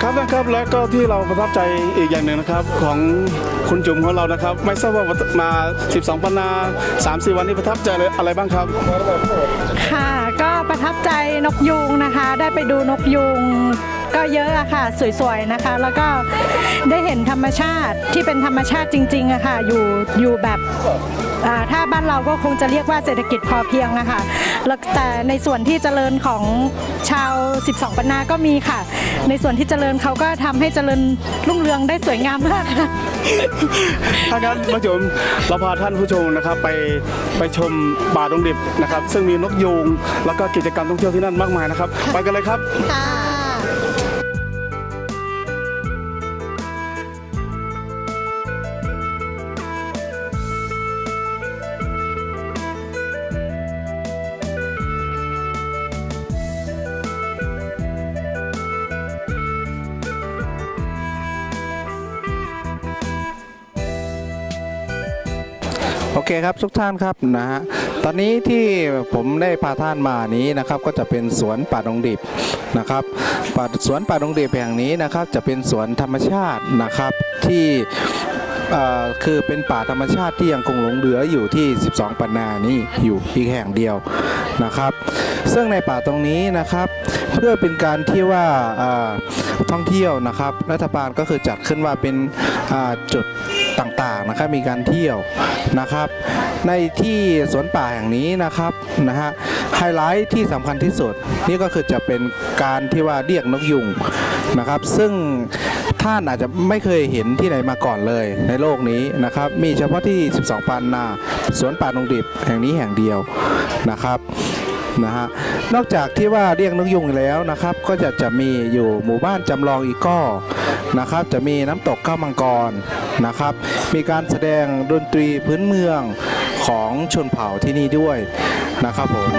ครับนะครับและก็ที่เราประทับใจอีกอย่างหนึ่งนะครับของคุณจุ๋มของเรานะครับไม่ทราบว่ามา12 ปันนา 3-4 วันนี้ประทับใจอะไรบ้างครับค่ะก็ประทับใจนกยูงนะคะได้ไปดูนกยูงก็เยอะอะค่ะสวยๆนะคะแล้วก็ได้เห็นธรรมชาติที่เป็นธรรมชาติจริงๆอะค่ะอยู่แบบถ้าบ้านเราก็คงจะเรียกว่าเศรษฐกิจพอเพียงนะคะแล้วแต่ในส่วนที่เจริญของชาว12 ปันนาก็มีค่ะในส่วนที่เจริญเขาก็ทำให้เจริญรุ่งเรืองได้สวยงามมากค่ะถ้างั้นมาชมเราพาท่านผู้ชมนะครับไปชมป่าดงดิบนะครับซึ่งมีนกยูงแล้วก็กิจกรรมท่องเที่ยวที่นั่นมากมายนะครับไปกันเลยครับโอเคครับทุกท่านครับนะฮะตอนนี้ที่ผมได้พาท่านมานี้นะครับก็จะเป็นสวนป่าดงดิบนะครับสวนป่าดงดิบแห่งนี้นะครับจะเป็นสวนธรรมชาตินะครับที่คือเป็นป่าธรรมชาติที่ยังคงหลงเหลืออยู่ที่12 ปันนานี้อยู่อีกแห่งเดียวนะครับซึ่งในป่าตรงนี้นะครับเพื่อเป็นการที่ว่าท่องเที่ยวนะครับรัฐบาลก็คือจัดขึ้นว่าเป็นจุดต่างๆนะครับมีการเที่ยวนะครับในที่สวนป่าแห่งนี้นะครับไฮไลท์ที่สำคัญที่สุดนี่ก็คือจะเป็นการที่ว่าเรียกนกยุงนะครับซึ่งท่านอาจจะไม่เคยเห็นที่ไหนมาก่อนเลยในโลกนี้นะครับมีเฉพาะที่12 ปันนาสวนป่าดงดิบแห่งนี้แห่งเดียวนะครับนอกจากที่ว่าเรียกนกยุงแล้วนะครับก็จะมีอยู่หมู่บ้านจำลองอีกก็นะครับจะมีน้ำตกข้าวมังกรนะครับมีการแสดงดนตรีพื้นเมืองของชนเผ่าที่นี่ด้วยนะครับผม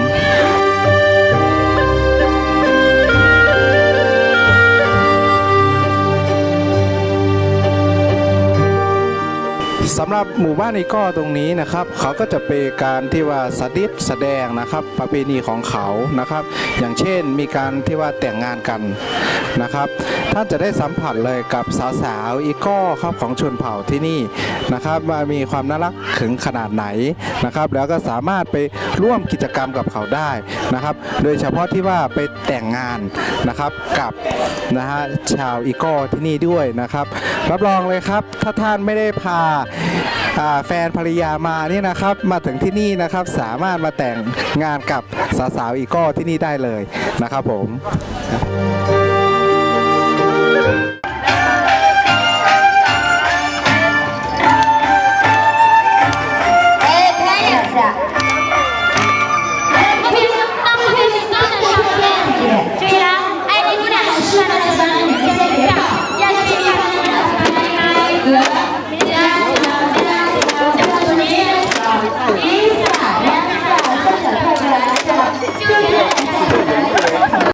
สำหรับหมู่บ้านอีก้อตรงนี้นะครับเขาก็จะเป็นการที่ว่าแสดงนะครับประเพณีของเขานะครับอย่างเช่นมีการที่ว่าแต่งงานกันนะครับท่านจะได้สัมผัสเลยกับสาวๆอีก้อครับของชนเผ่าที่นี่นะครับว่ามีความน่ารักถึงขนาดไหนนะครับแล้วก็สามารถไปร่วมกิจกรรมกับเขาได้นะครับโดยเฉพาะที่ว่าไปแต่งงานนะครับกับชาวอีก้อที่นี่ด้วยนะครับรับรองเลยครับถ้าท่านไม่ได้พาแฟนภรรยามานี่นะครับมาถึงที่นี่นะครับสามารถมาแต่งงานกับสาวๆอีก้อที่นี่ได้เลยนะครับผม